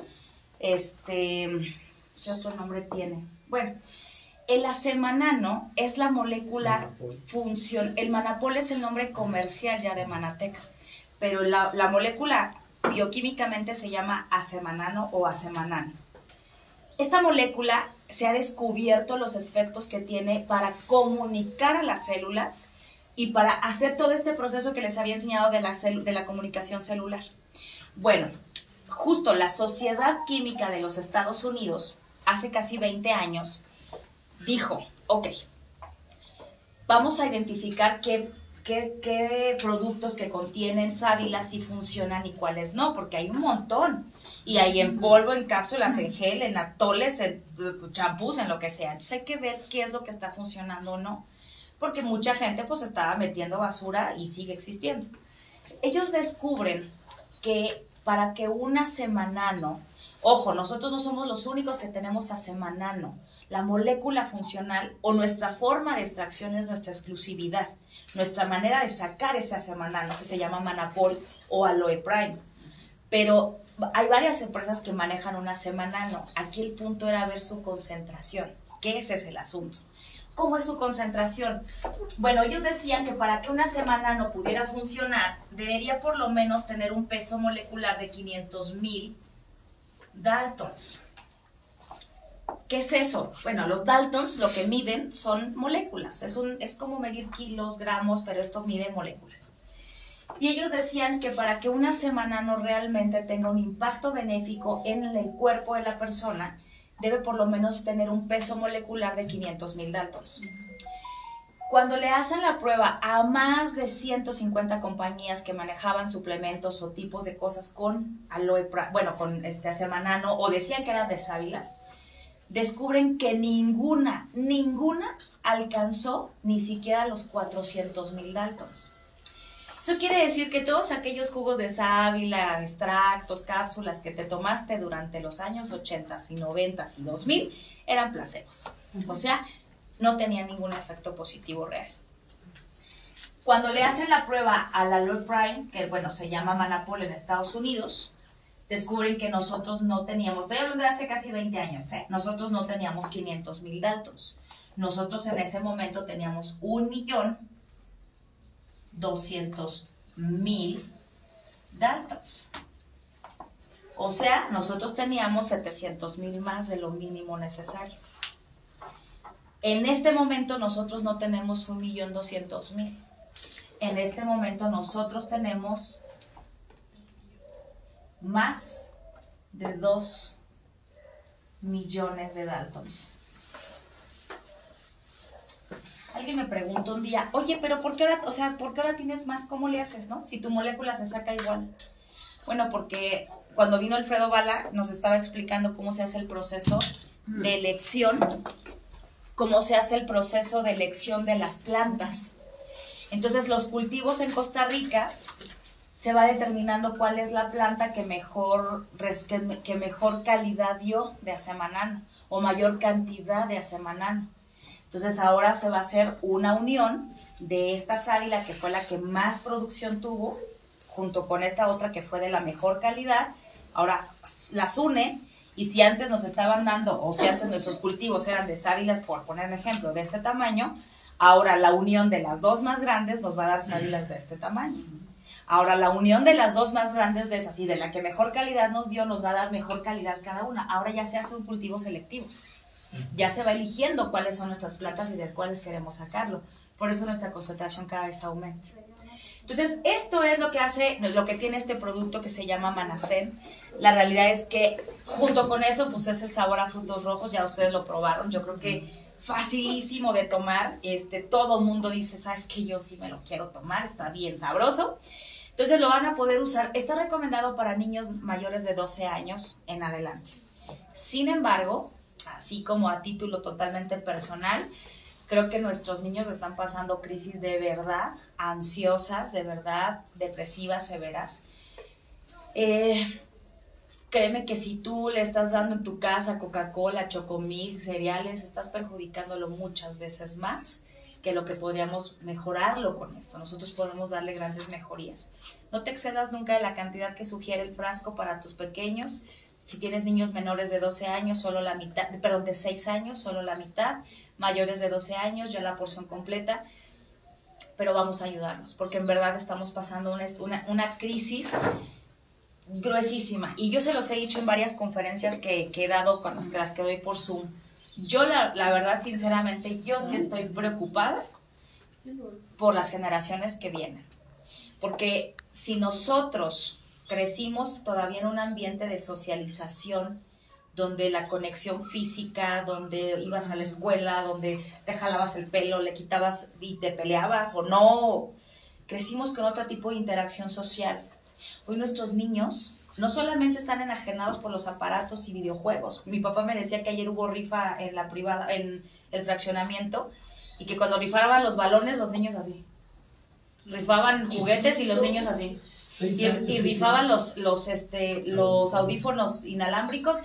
¿qué otro nombre tiene? Bueno, el acemanano es la molécula función. El manapol es el nombre comercial ya de Manateca, pero la molécula bioquímicamente se llama acemanano o acemanán. Esta molécula se ha descubierto los efectos que tiene para comunicar a las células y para hacer todo este proceso que les había enseñado de la comunicación celular. Bueno, justo la Sociedad Química de los Estados Unidos, hace casi 20 años, dijo, ok, vamos a identificar qué productos que contienen sábila sí funcionan y cuáles no, porque hay un montón. Y hay en polvo, en cápsulas, en gel, en atoles, en champús, en lo que sea. Entonces hay que ver qué es lo que está funcionando o no. Porque mucha gente pues estaba metiendo basura y sigue existiendo. Ellos descubren que para que un acemanano, ojo, nosotros no somos los únicos que tenemos acemanano. La molécula funcional o nuestra forma de extracción es nuestra exclusividad, nuestra manera de sacar ese acemanano que se llama manapol o aloe prime. Pero hay varias empresas que manejan un acemanano. Aquí el punto era ver su concentración, que ese es el asunto. ¿Cómo es su concentración? Bueno, ellos decían que para que un acemanano pudiera funcionar, debería por lo menos tener un peso molecular de 500,000 daltons. ¿Qué es eso? Bueno, los daltons lo que miden son moléculas. Es como medir kilos, gramos, pero esto mide moléculas. Y ellos decían que para que un acemanano realmente tenga un impacto benéfico en el cuerpo de la persona, debe por lo menos tener un peso molecular de 500,000 daltons. Cuando le hacen la prueba a más de 150 compañías que manejaban suplementos o tipos de cosas con aloe, bueno, con acemanano, o decían que era de sábila, descubren que ninguna alcanzó ni siquiera los 400,000 daltons. Eso quiere decir que todos aquellos jugos de sábila, extractos, cápsulas que te tomaste durante los años 80 y 90 y 2000 eran placebos. O sea, no tenían ningún efecto positivo real. Cuando le hacen la prueba al aloe prime, que bueno, se llama manapol en Estados Unidos, descubren que nosotros no teníamos, estoy hablando de hace casi 20 años, nosotros no teníamos 500,000 daltons. Nosotros en ese momento teníamos 1,200,000 daltons. O sea, nosotros teníamos 700,000 más de lo mínimo necesario. En este momento nosotros no tenemos 1,200,000. En este momento nosotros tenemos más de 2 millones de daltons. Alguien me preguntó un día, oye, pero ¿por qué ahora tienes más? ¿Cómo le haces, no? Si tu molécula se saca igual. Bueno, porque cuando vino Alfredo Bala nos estaba explicando cómo se hace el proceso de elección, cómo se hace el proceso de elección de las plantas. Entonces, los cultivos en Costa Rica se va determinando cuál es la planta que mejor calidad dio de acemanano o mayor cantidad de acemanano. Entonces ahora se va a hacer una unión de esta sábila, que fue la que más producción tuvo, junto con esta otra que fue de la mejor calidad. Ahora las unen, y si antes nos estaban dando, o si antes nuestros cultivos eran de sábilas, por poner un ejemplo, de este tamaño, ahora la unión de las dos más grandes nos va a dar sábilas de este tamaño. Ahora la unión de las dos más grandes de esas, y de la que mejor calidad nos dio, nos va a dar mejor calidad cada una. Ahora ya se hace un cultivo selectivo. Ya se va eligiendo cuáles son nuestras plantas y de cuáles queremos sacarlo. Por eso nuestra concentración cada vez aumenta. Entonces, esto es lo que hace, lo que tiene este producto que se llama Manacén. La realidad es que junto con eso, pues es el sabor a frutos rojos. Ya ustedes lo probaron. Yo creo que facilísimo de tomar. Todo mundo dice, ¿sabes qué? Yo sí me lo quiero tomar. Está bien sabroso. Entonces, lo van a poder usar. Está recomendado para niños mayores de 12 años en adelante. Sin embargo, así como a título totalmente personal, creo que nuestros niños están pasando crisis de verdad, ansiosas, de verdad, depresivas, severas. Créeme que si tú le estás dando en tu casa Coca-Cola, Chocomil, cereales, estás perjudicándolo muchas veces más que lo que podríamos mejorarlo con esto. Nosotros podemos darle grandes mejorías. No te excedas nunca de la cantidad que sugiere el frasco para tus pequeños. Si tienes niños menores de 12 años, solo la mitad, perdón, de 6 años, solo la mitad. Mayores de 12 años, ya la porción completa. Pero vamos a ayudarnos, porque en verdad estamos pasando una crisis gruesísima. Y yo se los he dicho en varias conferencias que he dado, con las que doy por Zoom. Yo, la verdad, sinceramente, yo sí estoy preocupada por las generaciones que vienen. Porque si nosotros crecimos todavía en un ambiente de socialización, donde la conexión física, donde ibas a la escuela, donde te jalabas el pelo, le quitabas y te peleabas o no, crecimos con otro tipo de interacción social. Hoy nuestros niños no solamente están enajenados por los aparatos y videojuegos. Mi papá me decía que ayer hubo rifa en la privada, en el fraccionamiento, y que cuando rifaban los balones, los niños así. Rifaban juguetes y los niños así. Y rifaban los audífonos inalámbricos.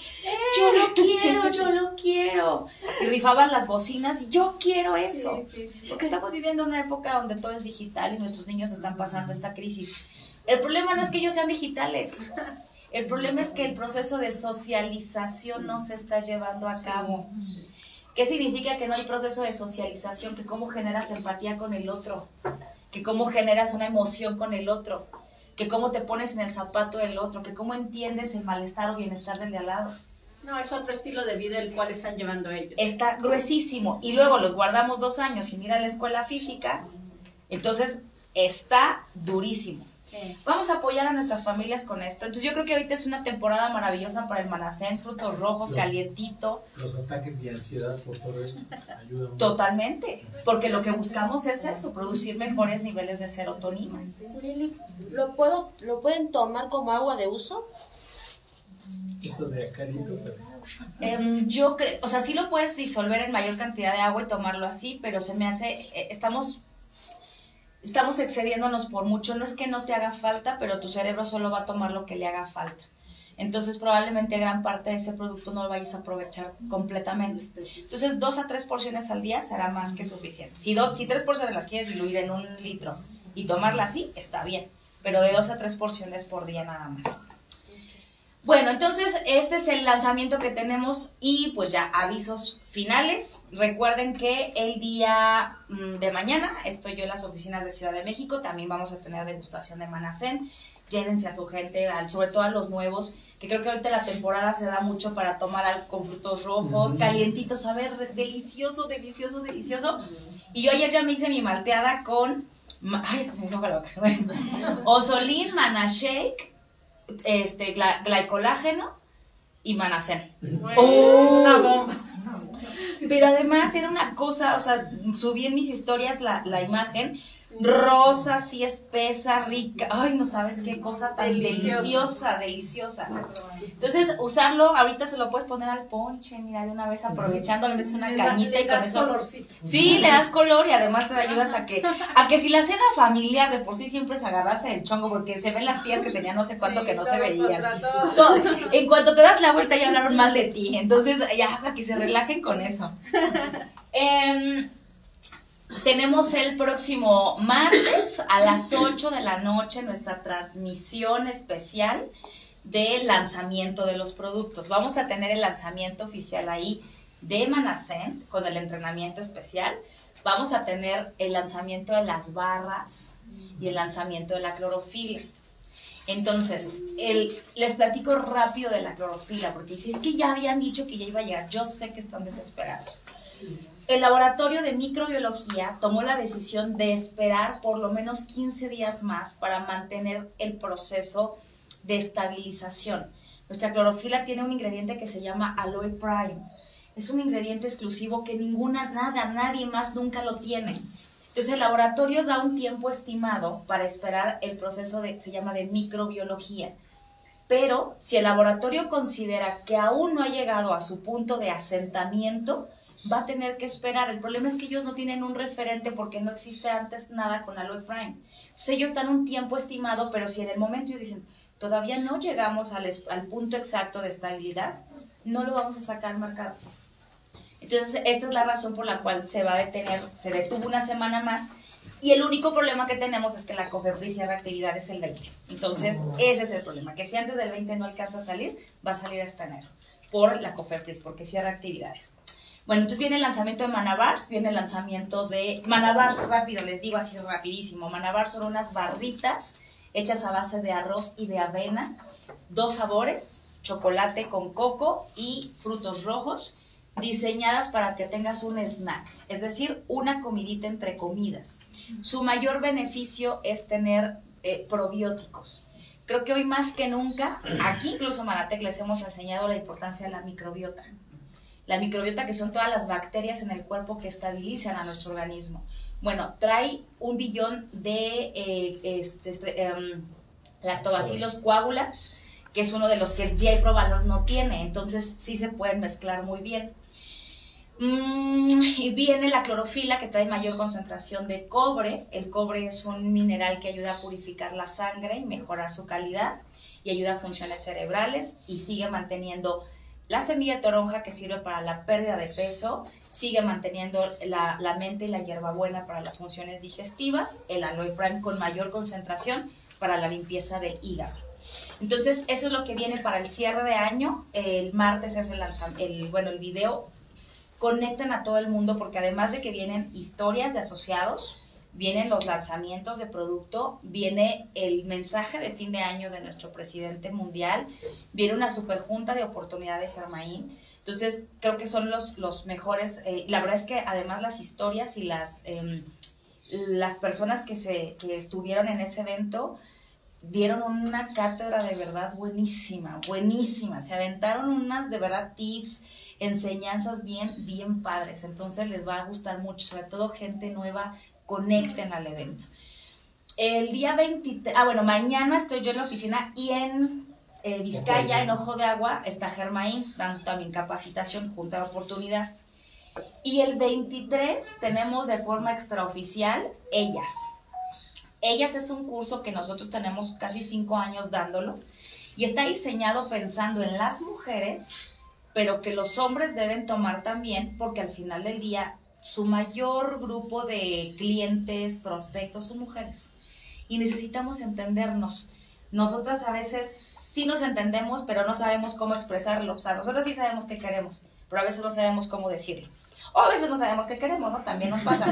Yo lo quiero. Y rifaban las bocinas y yo quiero eso. Porque estamos viviendo una época donde todo es digital y nuestros niños están pasando esta crisis. El problema no es que ellos sean digitales. El problema es que el proceso de socialización no se está llevando a cabo. ¿Qué significa que no hay proceso de socialización? Que cómo generas empatía con el otro. Que cómo generas una emoción con el otro. Que cómo te pones en el zapato del otro, que cómo entiendes el malestar o bienestar del de al lado. No, es otro estilo de vida el cual están llevando ellos. Está gruesísimo. Y luego los guardamos 2 años sin ir a la escuela física, entonces está durísimo. Sí. Vamos a apoyar a nuestras familias con esto. Entonces yo creo que ahorita es una temporada maravillosa para el Manacén, frutos rojos, calientito. Los ataques de ansiedad por todo esto ayudan. Totalmente, porque lo que buscamos es eso, producir mejores niveles de serotonina. Lili, ¿lo pueden tomar como agua de uso? Eso de acá, Yo creo, o sea, sí lo puedes disolver en mayor cantidad de agua y tomarlo así, pero se me hace, estamos excediéndonos por mucho. No es que no te haga falta, pero tu cerebro solo va a tomar lo que le haga falta. Entonces probablemente gran parte de ese producto no lo vayas a aprovechar completamente. Entonces 2 a 3 porciones al día será más que suficiente. Si 3 porciones las quieres diluir en 1 litro y tomarla así, está bien. Pero de 2 a 3 porciones por día nada más. Bueno, entonces este es el lanzamiento que tenemos y pues ya avisos finales. Recuerden que el día de mañana estoy yo en las oficinas de Ciudad de México. También vamos a tener degustación de Manacén. Llévense a su gente, sobre todo a los nuevos, que creo que ahorita la temporada se da mucho para tomar algo con frutos rojos, calientitos, a ver, delicioso, delicioso, delicioso. Y yo ayer ya me hice mi malteada con, ay, esta se me hizo loca, Osolín, Manashake, glycolágeno y Manacén. Una bomba. Pero además era una cosa, o sea, subí en mis historias la imagen, rosa, así espesa, rica. Ay, no sabes qué cosa tan deliciosa. Entonces, usarlo, ahorita se lo puedes poner al ponche, mira, de una vez aprovechando, le metes una cañita y con eso. Colorcito. Sí, le das color y además te ayudas a que si la cena familiar de por sí siempre se agarrase el chongo, porque se ven las tías que tenían no sé cuánto que no se veían. En cuanto te das la vuelta ya hablaron mal de ti, entonces ya para que se relajen con eso. Tenemos el próximo martes a las 8 de la noche nuestra transmisión especial de lanzamiento de los productos. Vamos a tener el lanzamiento oficial ahí de Manascent con el entrenamiento especial. Vamos a tener el lanzamiento de las barras y el lanzamiento de la clorofila. Entonces, les platico rápido de la clorofila, porque si es que ya habían dicho que ya iba a llegar, yo sé que están desesperados. El laboratorio de microbiología tomó la decisión de esperar por lo menos 15 días más para mantener el proceso de estabilización. Nuestra clorofila tiene un ingrediente que se llama Aloe Prime. Es un ingrediente exclusivo que nadie más nunca lo tiene. Entonces el laboratorio da un tiempo estimado para esperar el proceso se llama de microbiología. Pero si el laboratorio considera que aún no ha llegado a su punto de asentamiento, va a tener que esperar. El problema es que ellos no tienen un referente porque no existe antes nada con Aloe Prime. Entonces ellos dan un tiempo estimado, pero si en el momento ellos dicen, todavía no llegamos al punto exacto de estabilidad, no lo vamos a sacar al mercado. Entonces esta es la razón por la cual se va a detener, se detuvo una semana más, y el único problema que tenemos es que la COFEPRIS cierra actividades el 20. Entonces ese es el problema, que si antes del 20 no alcanza a salir, va a salir hasta enero por la COFEPRIS, porque cierra actividades. Bueno, entonces viene el lanzamiento de Manabars, viene el lanzamiento de Manabars, rápido, les digo así rapidísimo. Manabars son unas barritas hechas a base de arroz y de avena, 2 sabores, chocolate con coco y frutos rojos, diseñadas para que tengas un snack, es decir, una comidita entre comidas. Su mayor beneficio es tener probióticos. Creo que hoy más que nunca, aquí incluso Manatec les hemos enseñado la importancia de la microbiota. La microbiota, que son todas las bacterias en el cuerpo que estabilizan a nuestro organismo. Bueno, trae 1 billón de lactobacillus coagulans, que es uno de los que el GI Provalor no tiene, entonces sí se pueden mezclar muy bien. Y viene la clorofila, que trae mayor concentración de cobre. El cobre es un mineral que ayuda a purificar la sangre y mejorar su calidad, y ayuda a funciones cerebrales, y sigue manteniendo la semilla de toronja, que sirve para la pérdida de peso, sigue manteniendo la mente y la hierbabuena para las funciones digestivas, el Aloe Prime con mayor concentración para la limpieza del hígado. Entonces, eso es lo que viene para el cierre de año. El martes es el video. Conecten a todo el mundo, porque además de que vienen historias de asociados, vienen los lanzamientos de producto, viene el mensaje de fin de año de nuestro presidente mundial, viene una superjunta de oportunidad de Germain. Entonces, creo que son los mejores. La verdad es que además las historias y las personas que estuvieron en ese evento dieron una cátedra de verdad buenísima. Se aventaron unas de verdad tips, enseñanzas bien padres. Entonces les va a gustar mucho, sobre todo gente nueva. Conecten al evento. El día 23, mañana estoy yo en la oficina, y en Vizcaya, en Ojo de Agua, está Germain dando también capacitación, junta de oportunidad. Y el 23 tenemos de forma extraoficial Ellas. Ellas es un curso que nosotros tenemos casi 5 años dándolo, y está diseñado pensando en las mujeres, pero que los hombres deben tomar también, porque al final del día su mayor grupo de clientes, prospectos, son mujeres. Y necesitamos entendernos. Nosotras a veces sí nos entendemos, pero no sabemos cómo expresarlo. O sea, nosotras sí sabemos qué queremos, pero a veces no sabemos cómo decirlo. O a veces no sabemos qué queremos, ¿no? También nos pasa.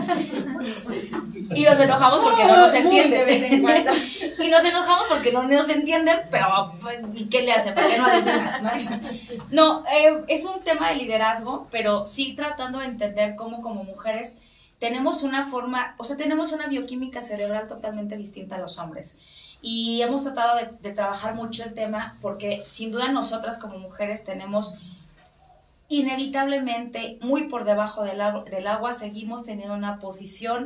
Y nos enojamos porque no nos entienden. Y nos enojamos porque no nos entienden, pero ¿y qué le hacen? ¿Por qué no adivina? No, es un tema de liderazgo, pero sí tratando de entender cómo como mujeres tenemos una forma, tenemos una bioquímica cerebral totalmente distinta a los hombres. Y hemos tratado de trabajar mucho el tema, porque sin duda nosotras como mujeres tenemos inevitablemente muy por debajo del agua, seguimos teniendo una posición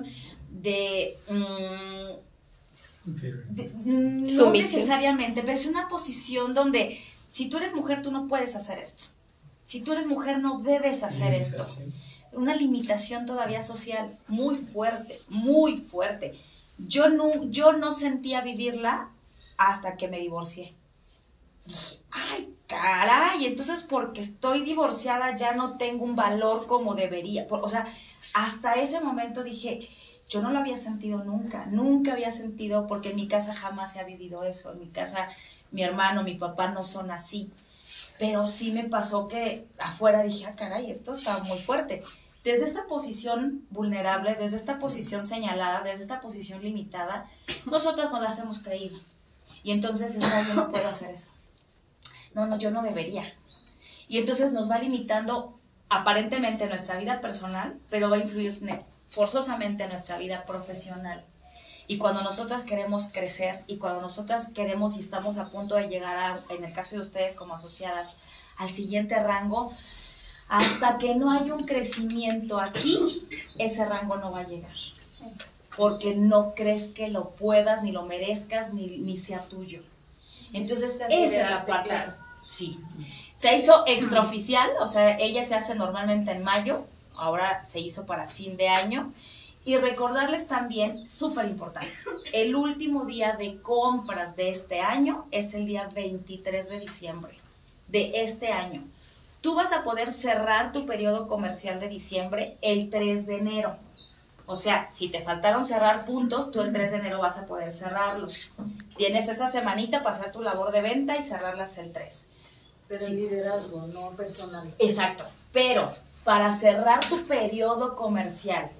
no Sumisión. necesariamente, pero es una posición donde si tú eres mujer tú no puedes hacer esto. Si tú eres mujer no debes hacer esto. Una limitación todavía social muy fuerte, muy fuerte. Yo no sentía vivirla hasta que me divorcié. Dije, ay, caray, entonces porque estoy divorciada ya no tengo un valor como debería. O sea, hasta ese momento dije, yo no lo había sentido nunca había sentido, porque en mi casa jamás se ha vivido eso. En mi casa mi hermano, mi papá no son así. Pero sí me pasó que afuera dije, ah, caray, esto está muy fuerte. Desde esta posición vulnerable, desde esta posición señalada, desde esta posición limitada, nosotras no las hemos creído. Y entonces yo no puedo hacer eso. No, yo no debería. Y entonces nos va limitando aparentemente nuestra vida personal, pero va a influir forzosamente en nuestra vida profesional. Y cuando nosotras queremos crecer y cuando nosotras queremos y estamos a punto de llegar, en el caso de ustedes como asociadas, al siguiente rango, hasta que no haya un crecimiento aquí, ese rango no va a llegar. Porque no crees que lo puedas, ni lo merezcas, ni sea tuyo. Entonces, esa era la parte. Sí. Se hizo extraoficial, o sea, ella se hace normalmente en mayo, ahora se hizo para fin de año. Y recordarles también, súper importante, el último día de compras de este año es el día 23 de diciembre de este año. Tú vas a poder cerrar tu periodo comercial de diciembre el 3 de enero. O sea, si te faltaron cerrar puntos, tú el 3 de enero vas a poder cerrarlos. Tienes esa semanita para hacer tu labor de venta y cerrarlas el 3. Pero sí. Liderazgo, no personal. Exacto. Pero para cerrar tu periodo comercial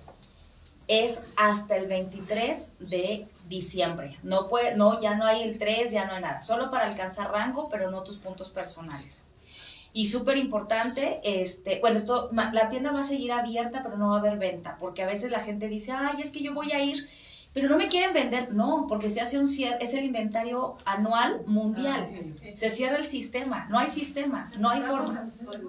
es hasta el 23 de diciembre. Ya no hay el 3, ya no hay nada. Solo para alcanzar rango, pero no tus puntos personales. Y súper importante, la tienda va a seguir abierta, pero no va a haber venta, porque a veces la gente dice, ay, es que yo voy a ir, pero no me quieren vender. No, porque se hace es el inventario anual mundial. Se cierra el sistema, no hay sistema, no hay forma.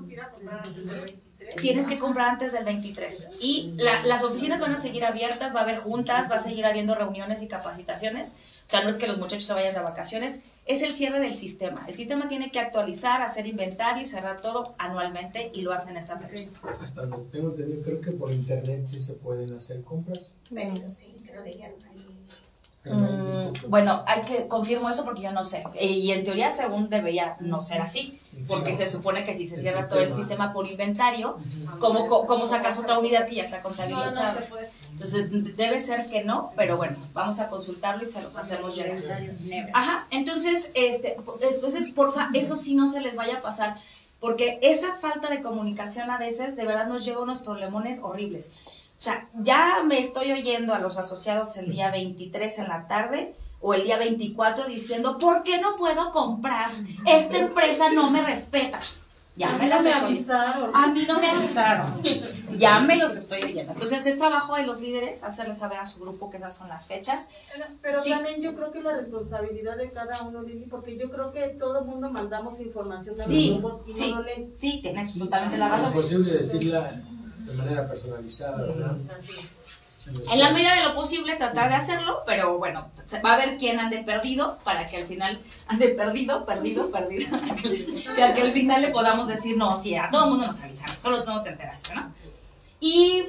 Tienes que comprar antes del 23. Y las oficinas van a seguir abiertas, va a haber juntas, va a seguir habiendo reuniones y capacitaciones. O sea, no es que los muchachos se vayan de vacaciones, es el cierre del sistema. El sistema tiene que actualizar, hacer inventario y cerrar todo anualmente y lo hacen esa fecha. Hasta donde tengo entendido, creo que por internet sí se pueden hacer compras. Sí, se lo dijeron ahí. Bueno, confirmo eso porque yo no sé. Y en teoría, según debería no ser así, porque se supone que si se cierra todo el sistema por inventario, ¿cómo sacas otra unidad que ya está contabilizada? No se puede. Entonces, debe ser que no, pero bueno, vamos a consultarlo y se los hacemos llegar. Ajá, entonces, porfa, eso sí no se les vaya a pasar, porque esa falta de comunicación a veces de verdad nos lleva a unos problemones horribles. O sea, ya me estoy oyendo a los asociados el día 23 en la tarde o el día 24 diciendo, ¿por qué no puedo comprar? Esta empresa no me respeta. Ya me las estoy oyendo. A mí no me avisaron. Ya me los estoy oyendo. Entonces, es trabajo de los líderes hacerles saber a su grupo que esas son las fechas. Pero Sí. también yo creo que la responsabilidad de cada uno, Lili, porque yo creo que todo el mundo mandamos información a Sí, los grupos y sí, no lo leen. sí, tienes totalmente la Es razón. imposible decirla de manera personalizada, ¿verdad? Así es. En la medida de lo posible tratar de hacerlo, pero bueno, va a haber quien ande perdido para que al final ande perdido, para que al final le podamos decir, no, sí, a todo el mundo nos avisaron, solo tú no te enteraste, ¿no? Y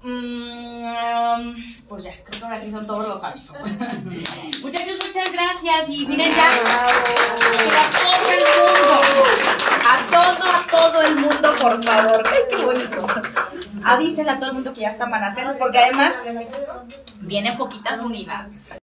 pues ya, creo que ahora sí son todos los avisos. Muchachos, muchas gracias y miren ya, a todo el mundo, por favor. Ay, qué bonito. Avísenle a todo el mundo que ya está Manacero, porque además vienen poquitas unidades.